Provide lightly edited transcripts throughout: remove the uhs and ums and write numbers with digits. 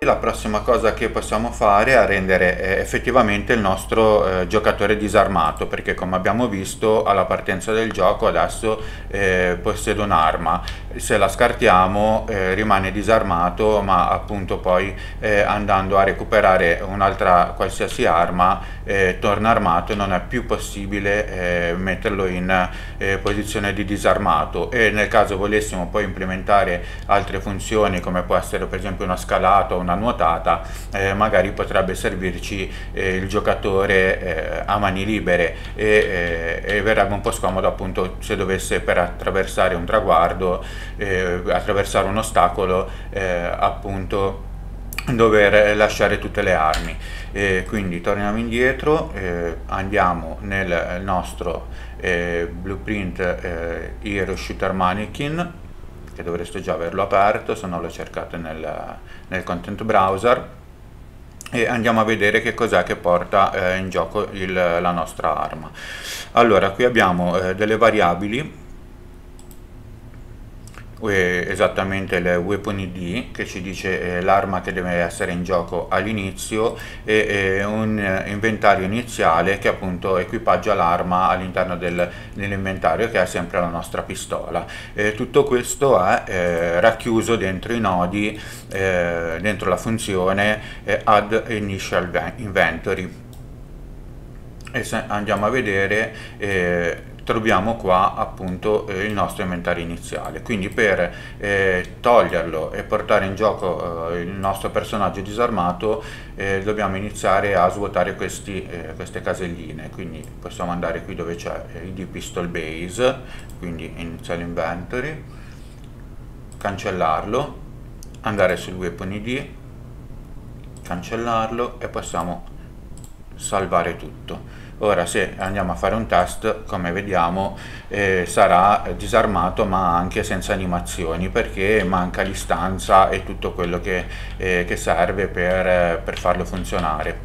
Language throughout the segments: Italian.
La prossima cosa che possiamo fare è rendere effettivamente il nostro giocatore disarmato, perché come abbiamo visto alla partenza del gioco adesso possiede un'arma, se la scartiamo rimane disarmato, ma appunto poi andando a recuperare un'altra qualsiasi arma torna armato e non è più possibile metterlo in posizione di disarmato. E nel caso volessimo poi implementare altre funzioni, come può essere per esempio una scalata o una nuotata, magari potrebbe servirci il giocatore a mani libere e verrebbe un po' scomodo appunto se dovesse, per attraversare un traguardo, attraversare un ostacolo, appunto dover lasciare tutte le armi. Quindi torniamo indietro, andiamo nel nostro blueprint Hero Shooter Mannequin, che dovreste già averlo aperto se non lo cercate nel content browser, e andiamo a vedere che cos'è che porta in gioco la nostra arma. Allora, qui abbiamo delle variabili, esattamente il weapon ID, che ci dice l'arma che deve essere in gioco all'inizio, e un inventario iniziale che appunto equipaggia l'arma all'interno dell'inventario, che è sempre la nostra pistola. Tutto questo è racchiuso dentro i nodi, dentro la funzione add initial inventory, e se andiamo a vedere troviamo qua appunto il nostro inventario iniziale. Quindi per toglierlo e portare in gioco il nostro personaggio disarmato dobbiamo iniziare a svuotare queste caselline. Quindi possiamo andare qui dove c'è id pistol base, quindi initial inventory, cancellarlo, andare sul weapon id, cancellarlo e possiamo salvare tutto. Ora se andiamo a fare un test, come vediamo sarà disarmato ma anche senza animazioni, perché manca l'istanza e tutto quello che serve per farlo funzionare.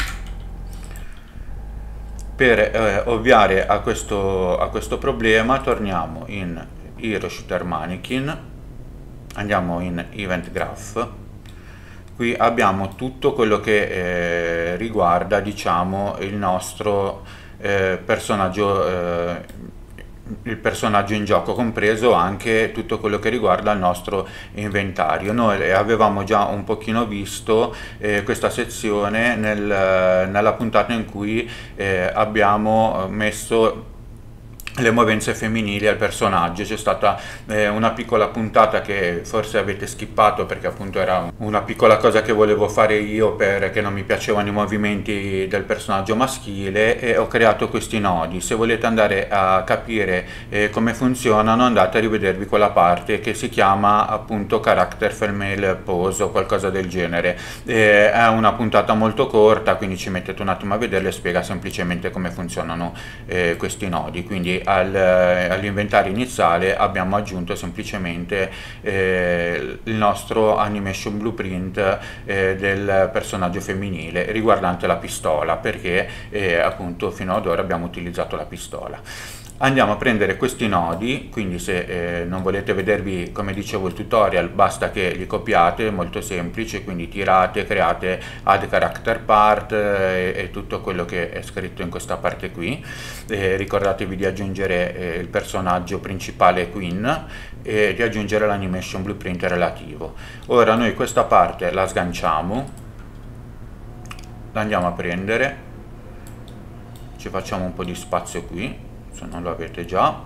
Per ovviare a questo problema torniamo in Hero Shooter Mannequin, andiamo in Event Graph. Qui abbiamo tutto quello che riguarda, diciamo, il nostro personaggio, il personaggio in gioco, compreso anche tutto quello che riguarda il nostro inventario. Noi avevamo già un pochino visto questa sezione nella puntata in cui abbiamo messo le movenze femminili al personaggio. C'è stata una piccola puntata che forse avete skippato, perché appunto era una piccola cosa che volevo fare io perché non mi piacevano i movimenti del personaggio maschile, e ho creato questi nodi. Se volete andare a capire come funzionano, andate a rivedervi quella parte che si chiama appunto Character Female Pose o qualcosa del genere. È una puntata molto corta, quindi ci mettete un attimo a vederla, e spiega semplicemente come funzionano questi nodi. Quindi all'inventario iniziale abbiamo aggiunto semplicemente il nostro animation blueprint del personaggio femminile riguardante la pistola, perché appunto fino ad ora abbiamo utilizzato la pistola. Andiamo a prendere questi nodi, quindi se non volete vedervi, come dicevo, il tutorial, basta che li copiate, è molto semplice, quindi tirate, create add character part e tutto quello che è scritto in questa parte qui. Ricordatevi di aggiungere il personaggio principale Queen e di aggiungere l'animation blueprint relativo. Ora noi questa parte la sganciamo, la andiamo a prendere, ci facciamo un po' di spazio qui, se non lo avete già,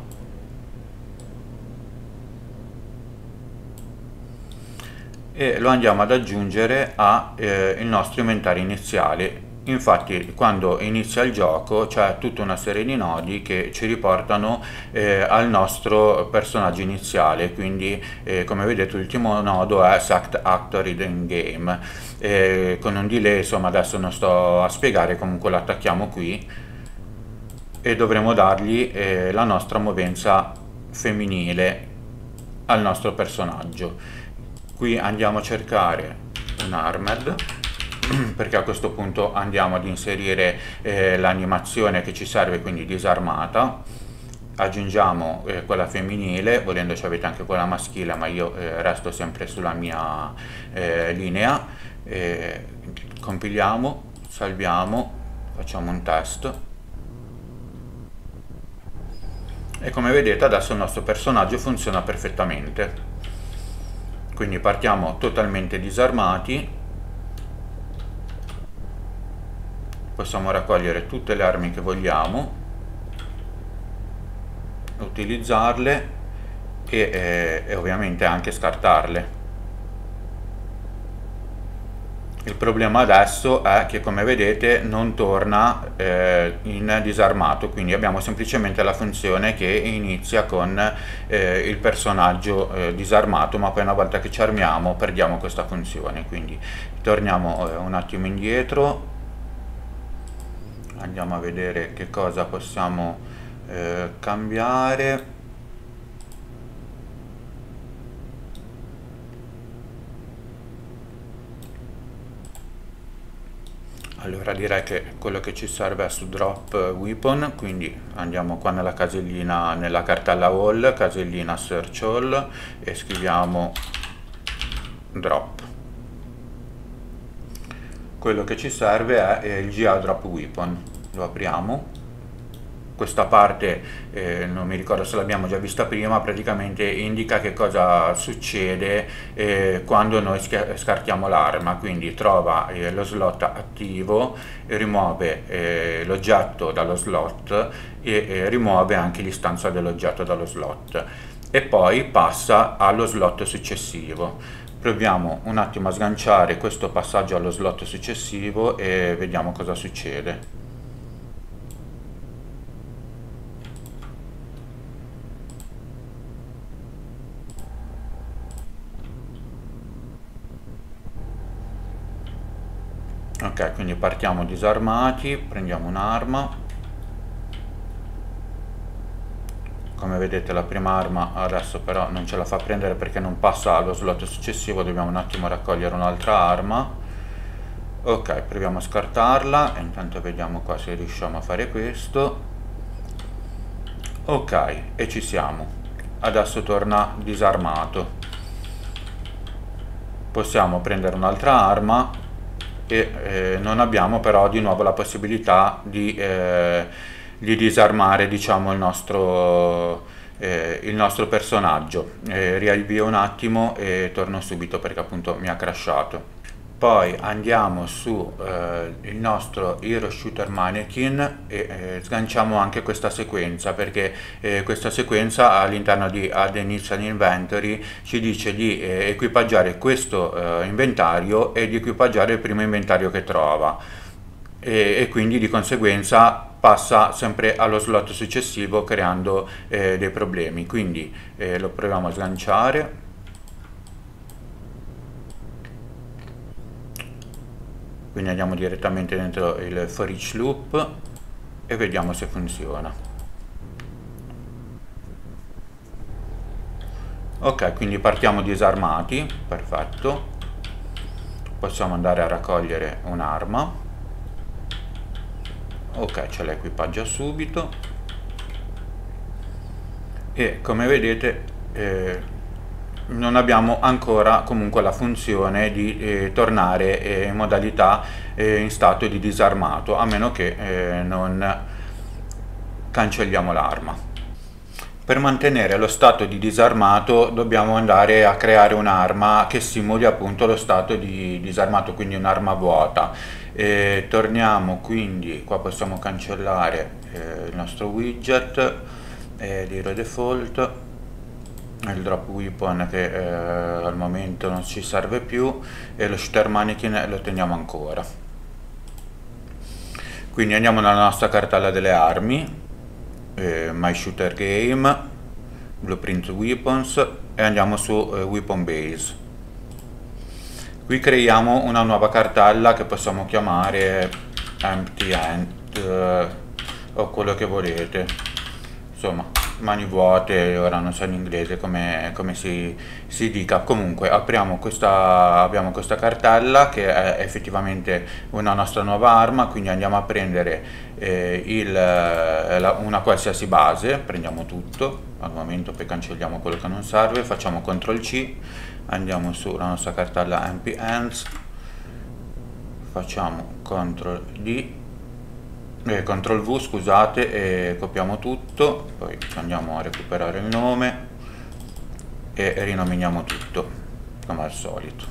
e lo andiamo ad aggiungere al nostro inventario iniziale. Infatti quando inizia il gioco c'è tutta una serie di nodi che ci riportano al nostro personaggio iniziale. Quindi come vedete l'ultimo nodo è Select Actor in Game, con un delay, insomma adesso non sto a spiegare, comunque lo attacchiamo qui e dovremo dargli la nostra movenza femminile al nostro personaggio. Qui andiamo a cercare un Armed, perché a questo punto andiamo ad inserire l'animazione che ci serve, quindi disarmata. Aggiungiamo quella femminile, volendoci avete anche quella maschile, ma io resto sempre sulla mia linea. compiliamo, salviamo, facciamo un test e come vedete adesso il nostro personaggio funziona perfettamente. Quindi partiamo totalmente disarmati, possiamo raccogliere tutte le armi che vogliamo, utilizzarle e ovviamente anche scartarle. Il problema adesso è che, come vedete, non torna in disarmato, quindi abbiamo semplicemente la funzione che inizia con il personaggio disarmato, ma poi una volta che ci armiamo perdiamo questa funzione. Quindi torniamo un attimo indietro, andiamo a vedere che cosa possiamo cambiare. Allora direi che quello che ci serve è su drop weapon, quindi andiamo qua nella casellina, nella cartella all, casellina search all e scriviamo drop. Quello che ci serve è il GA drop weapon, lo apriamo. Questa parte non mi ricordo se l'abbiamo già vista prima, praticamente indica che cosa succede quando noi scartiamo l'arma, quindi trova lo slot attivo, rimuove l'oggetto dallo slot e rimuove anche l'istanza dell'oggetto dallo slot e poi passa allo slot successivo. Proviamo un attimo a sganciare questo passaggio allo slot successivo e vediamo cosa succede. Ok, quindi partiamo disarmati, prendiamo un'arma. Come vedete la prima arma adesso però non ce la fa prendere perché non passa allo slot successivo, dobbiamo un attimo raccogliere un'altra arma. Ok, proviamo a scartarla e intanto vediamo qua se riusciamo a fare questo. Ok, e ci siamo. Adesso torna disarmato. Possiamo prendere un'altra arma e non abbiamo però di nuovo la possibilità di disarmare, diciamo, il nostro personaggio. Riavvio un attimo e torno subito perché appunto mi ha crashato. Poi andiamo su il nostro Hero Shooter Mannequin e sganciamo anche questa sequenza, perché questa sequenza all'interno di Add Initial Inventory ci dice di equipaggiare questo inventario e di equipaggiare il primo inventario che trova e quindi di conseguenza passa sempre allo slot successivo creando dei problemi. Quindi lo proviamo a sganciare. Quindi andiamo direttamente dentro il for each loop e vediamo se funziona. Ok, quindi partiamo disarmati, perfetto. Possiamo andare a raccogliere un'arma. Ok, ce la equipaggia subito. E come vedete non abbiamo ancora comunque la funzione di tornare in modalità in stato di disarmato, a meno che non cancelliamo l'arma. Per mantenere lo stato di disarmato dobbiamo andare a creare un'arma che simuli appunto lo stato di disarmato, quindi un'arma vuota. Torniamo quindi, qua possiamo cancellare il nostro widget di Hero Default, il drop weapon che al momento non ci serve più e lo shooter mannequin lo teniamo ancora. Quindi andiamo nella nostra cartella delle armi, My Shooter Game, Blueprint Weapons e andiamo su Weapon Base. Qui creiamo una nuova cartella che possiamo chiamare Empty Hand o quello che volete, insomma mani vuote, ora non so in inglese come si dica. Comunque abbiamo questa cartella che è effettivamente una nostra nuova arma, quindi andiamo a prendere una qualsiasi base, prendiamo tutto al momento, poi cancelliamo quello che non serve, facciamo CTRL C, andiamo sulla nostra cartella MP Hands facciamo CTRL D, CTRL V scusate, e copiamo tutto, poi andiamo a recuperare il nome e rinominiamo tutto come al solito.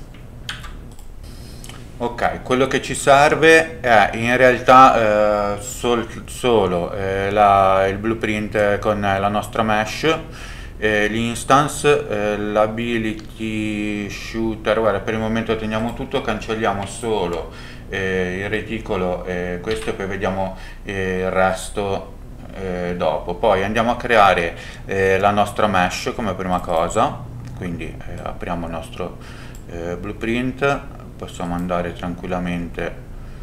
Ok, quello che ci serve è in realtà solo il blueprint con la nostra mesh, l'instance, l'ability shooter. Guarda, per il momento teniamo tutto, cancelliamo solo il reticolo, questo, e poi vediamo il resto dopo. Poi andiamo a creare la nostra mesh come prima cosa, quindi apriamo il nostro blueprint, possiamo andare tranquillamente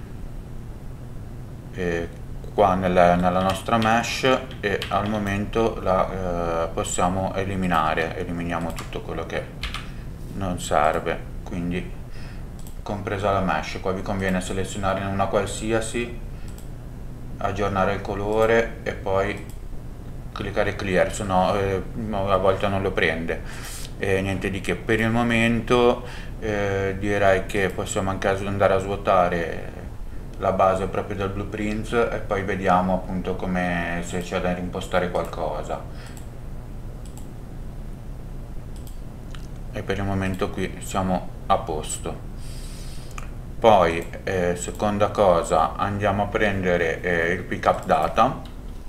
qua nella nostra mesh e al momento la possiamo eliminare. Eliminiamo tutto quello che non serve, quindi compresa la mesh. Qua vi conviene selezionare una qualsiasi, aggiornare il colore e poi cliccare clear, se no a volte non lo prende. Niente di che. Per il momento direi che possiamo anche andare a svuotare la base proprio del blueprint e poi vediamo appunto come, se c'è da reimpostare qualcosa. E per il momento qui siamo a posto. Poi seconda cosa, andiamo a prendere il pickup data.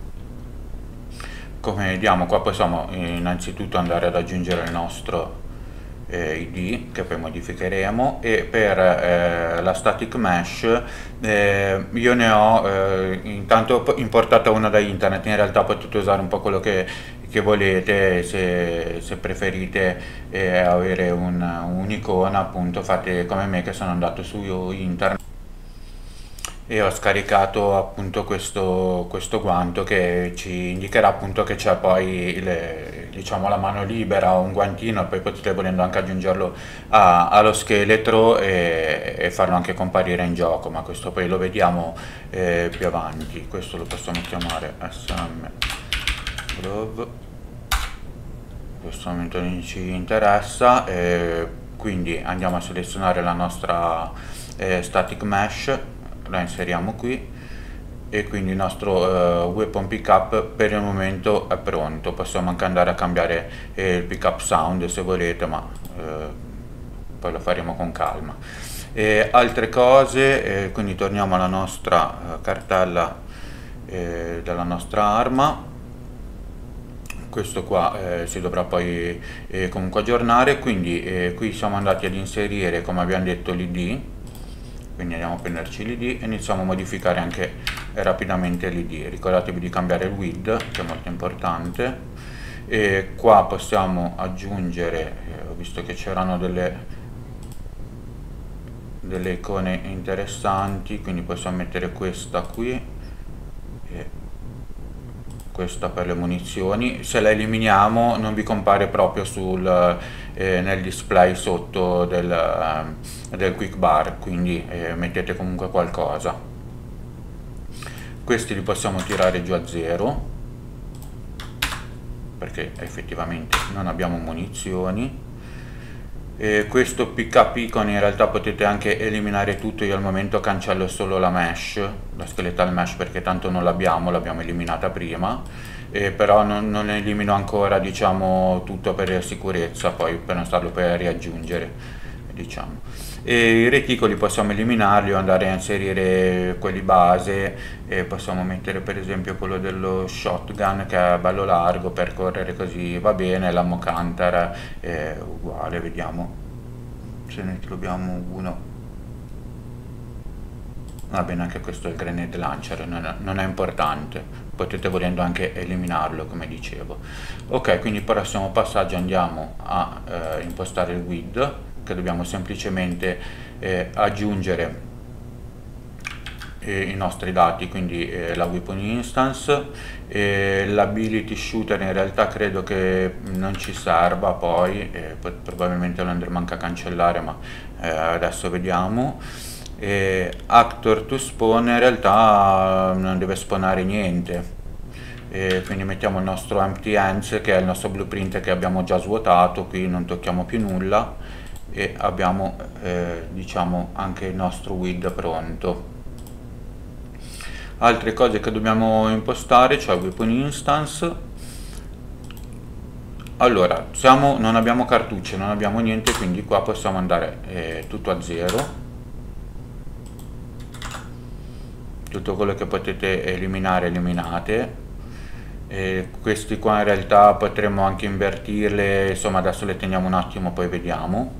Come vediamo qua possiamo innanzitutto andare ad aggiungere il nostro ID, che poi modificheremo, e per la static mesh io ne ho intanto importata una da internet. In realtà potete usare un po' quello che volete, se preferite avere un'icona, appunto fate come me, che sono andato su internet e ho scaricato appunto questo guanto che ci indicherà appunto che c'è poi diciamo la mano libera o un guantino, poi potete volendo anche aggiungerlo allo scheletro e farlo anche comparire in gioco, ma questo poi lo vediamo più avanti. Questo lo possiamo chiamare SM Glove, in questo momento non ci interessa, quindi andiamo a selezionare la nostra static mesh, la inseriamo qui e quindi il nostro weapon pickup per il momento è pronto. Possiamo anche andare a cambiare il pickup sound se volete, ma poi lo faremo con calma. Altre cose, quindi torniamo alla nostra cartella della nostra arma. Questo qua si dovrà poi comunque aggiornare, quindi qui siamo andati ad inserire, come abbiamo detto, l'id. Quindi andiamo a prenderci l'id e iniziamo a modificare anche rapidamente l'id. Ricordatevi di cambiare il width, che è molto importante. E qua possiamo aggiungere, ho visto che c'erano delle icone interessanti, quindi possiamo mettere questa qui e questa per le munizioni. Se la eliminiamo non vi compare proprio nel display sotto del quick bar, quindi mettete comunque qualcosa. Questi li possiamo tirare giù a 0 perché effettivamente non abbiamo munizioni. Questo pickup icon in realtà potete anche eliminare tutto. Io al momento cancello solo la mesh, la skeletal mesh, perché tanto non l'abbiamo eliminata prima, però non elimino ancora, diciamo, tutto per sicurezza, poi per non starlo per riaggiungere, diciamo. E i reticoli possiamo eliminarli o andare a inserire quelli base, e possiamo mettere per esempio quello dello shotgun, che è bello largo per correre, così va bene. L'ammo canter è uguale, vediamo se ne troviamo uno. Va bene, anche questo è il grenade launcher, non è importante, potete volendo anche eliminarlo, come dicevo. Ok, quindi per il prossimo passaggio andiamo a impostare il width, che dobbiamo semplicemente aggiungere i nostri dati, quindi la weapon instance, l'ability shooter in realtà credo che non ci serva, poi probabilmente lo andremo anche a cancellare, ma adesso vediamo. Actor to spawn in realtà non deve spawnare niente, quindi mettiamo il nostro empty hands, che è il nostro blueprint che abbiamo già svuotato. Qui non tocchiamo più nulla, e abbiamo diciamo anche il nostro WID pronto. Altre cose che dobbiamo impostare, cioè weapon instance. Allora, non abbiamo cartucce, non abbiamo niente, quindi qua possiamo andare tutto a zero. Tutto quello che potete eliminare, eliminate. Questi qua in realtà potremmo anche invertirle, insomma adesso le teniamo un attimo, poi vediamo.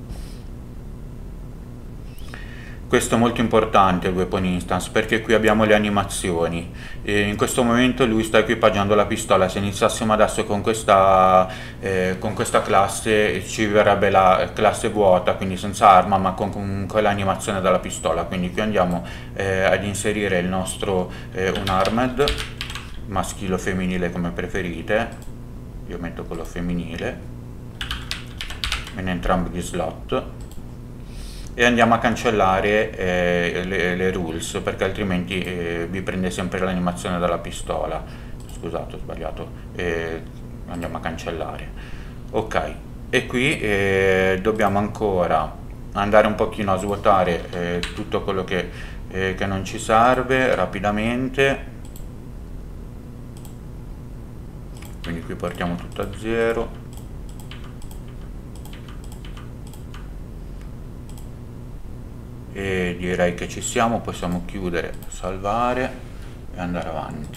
Questo è molto importante il weapon instance, perché qui abbiamo le animazioni e in questo momento lui sta equipaggiando la pistola. Se iniziassimo adesso con questa classe ci verrebbe la classe vuota, quindi senza arma, ma con l'animazione della pistola. Quindi qui andiamo ad inserire il nostro unarmed, maschile o femminile come preferite. Io metto quello femminile in entrambi gli slot e andiamo a cancellare le rules, perché altrimenti vi prende sempre l'animazione dalla pistola. Scusate, ho sbagliato. Andiamo a cancellare. Ok, e qui dobbiamo ancora andare un pochino a svuotare tutto quello che non ci serve rapidamente. Quindi qui portiamo tutto a zero. E direi che ci siamo, possiamo chiudere, salvare e andare avanti.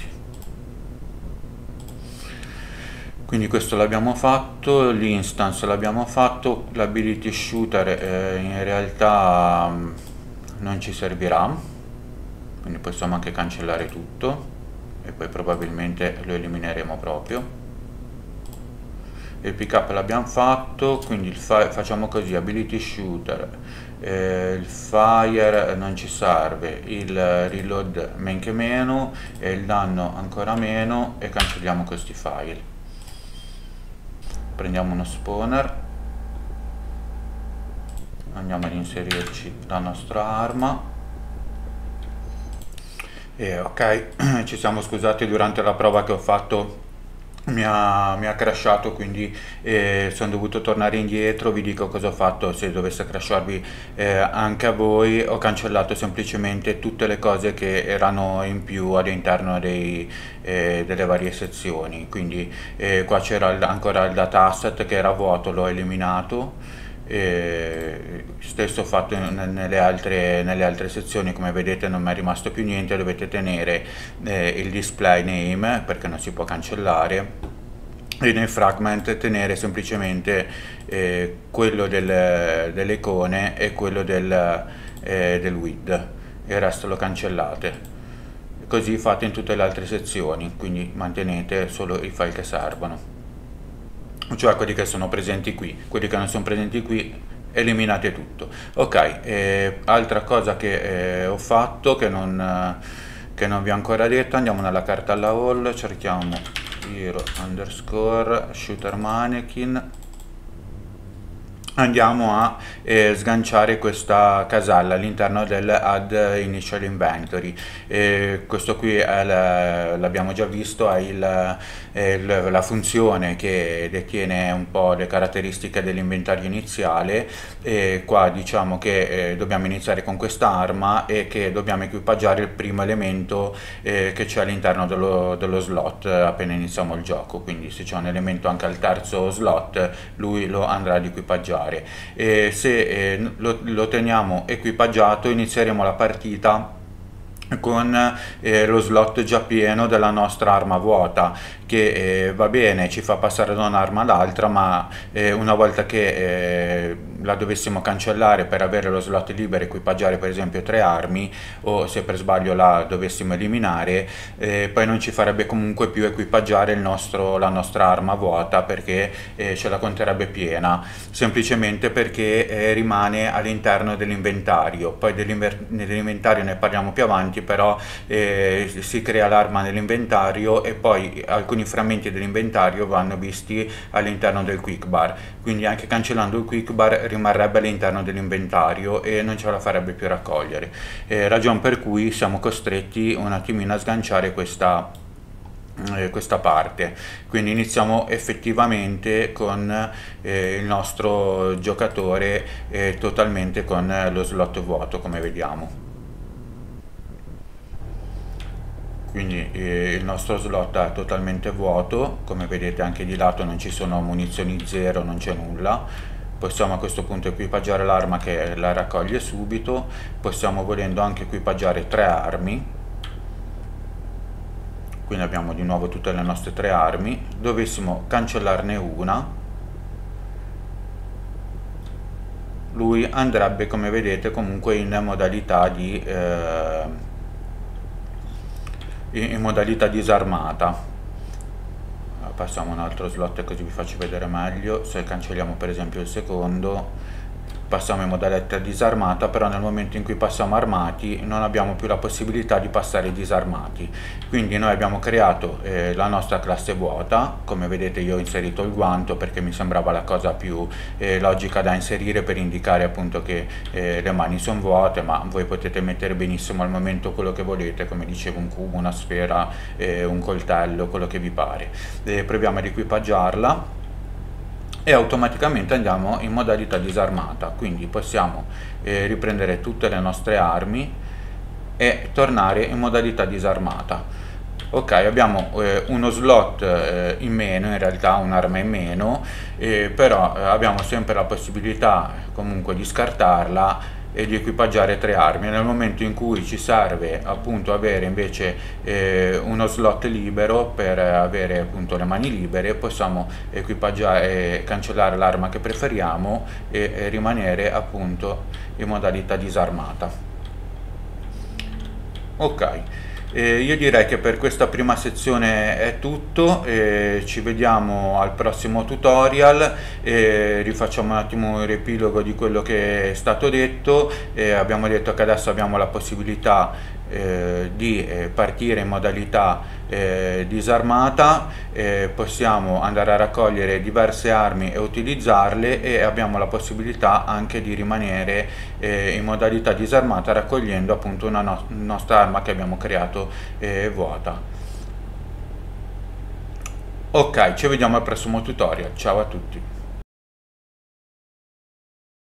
Quindi questo l'abbiamo fatto, l'instance l'abbiamo fatto, l'ability shooter in realtà non ci servirà, quindi possiamo anche cancellare tutto e poi probabilmente lo elimineremo proprio. Il pick up l'abbiamo fatto, quindi facciamo così: ability shooter, il fire non ci serve, il reload men che meno e il danno ancora meno, e cancelliamo questi file. Prendiamo uno spawner, andiamo ad inserirci la nostra arma e ok. Ci siamo scusati, durante la prova che ho fatto mi ha crashato, quindi sono dovuto tornare indietro. Vi dico cosa ho fatto se dovesse crasharvi anche a voi. Ho cancellato semplicemente tutte le cose che erano in più all'interno delle varie sezioni, quindi qua c'era ancora il data asset che era vuoto, l'ho eliminato. Stesso fatto nelle altre sezioni, come vedete non mi è rimasto più niente. Dovete tenere il display name perché non si può cancellare, e nel fragment tenere semplicemente quello delle icone e quello del WID, il resto lo cancellate. Così fate in tutte le altre sezioni, quindi mantenete solo i file che servono, cioè quelli che sono presenti qui. Quelli che non sono presenti qui eliminate tutto. Ok, altra cosa che ho fatto che non vi ho ancora detto: andiamo nella cartella all, cerchiamo hero underscore shooter mannequin, andiamo a sganciare questa casella all'interno del add initial inventory. Questo qui l'abbiamo già visto, è la funzione che detiene un po' le caratteristiche dell'inventario iniziale. Qua diciamo che dobbiamo iniziare con questa arma e che dobbiamo equipaggiare il primo elemento che c'è all'interno dello slot appena iniziamo il gioco. Quindi se c'è un elemento anche al terzo slot, lui lo andrà ad equipaggiare. Se lo teniamo equipaggiato, inizieremo la partita con lo slot già pieno della nostra arma vuota, che va bene, ci fa passare da un'arma all'altra, ma una volta che la dovessimo cancellare per avere lo slot libero e equipaggiare per esempio 3 armi, o se per sbaglio la dovessimo eliminare, poi non ci farebbe comunque più equipaggiare la nostra arma vuota, perché ce la conterebbe piena, semplicemente perché rimane all'interno dell'inventario. Poi nell'inventario ne parliamo più avanti, però si crea l'arma nell'inventario e poi alcuni frammenti dell'inventario vanno visti all'interno del quick bar, quindi anche cancellando il quick bar rimarrebbe all'interno dell'inventario e non ce la farebbe più raccogliere, ragion per cui siamo costretti un attimino a sganciare questa questa parte. Quindi iniziamo effettivamente con il nostro giocatore totalmente con lo slot vuoto, come vediamo. Quindi il nostro slot è totalmente vuoto, come vedete anche di lato non ci sono munizioni zero, non c'è nulla. Possiamo a questo punto equipaggiare l'arma che la raccoglie subito, possiamo volendo anche equipaggiare 3 armi, quindi abbiamo di nuovo tutte le nostre 3 armi. Dovessimo cancellarne una, lui andrebbe, come vedete, comunque in modalità disarmata. Passiamo un altro slot così vi faccio vedere meglio. Se cancelliamo per esempio il secondo, passiamo in modalità disarmata, però nel momento in cui passiamo armati non abbiamo più la possibilità di passare disarmati. Quindi noi abbiamo creato la nostra classe vuota. Come vedete io ho inserito il guanto perché mi sembrava la cosa più logica da inserire, per indicare appunto che le mani sono vuote, ma voi potete mettere benissimo al momento quello che volete, come dicevo un cubo, una sfera, un coltello, quello che vi pare. Proviamo ad equipaggiarla e automaticamente andiamo in modalità disarmata, quindi possiamo riprendere tutte le nostre armi e tornare in modalità disarmata. Ok, abbiamo uno slot in meno, in realtà un'arma in meno, però abbiamo sempre la possibilità comunque di scartarla e di equipaggiare 3 armi. Nel momento in cui ci serve appunto avere invece uno slot libero per avere appunto le mani libere, possiamo equipaggiare, cancellare l'arma che preferiamo e rimanere appunto in modalità disarmata. Ok. Io direi che per questa prima sezione è tutto, ci vediamo al prossimo tutorial, rifacciamo un attimo un riepilogo di quello che è stato detto. Abbiamo detto che adesso abbiamo la possibilità di partire in modalità disarmata, possiamo andare a raccogliere diverse armi e utilizzarle, e abbiamo la possibilità anche di rimanere in modalità disarmata raccogliendo appunto una nostra arma che abbiamo creato vuota. Ok, ci vediamo al prossimo tutorial, ciao a tutti.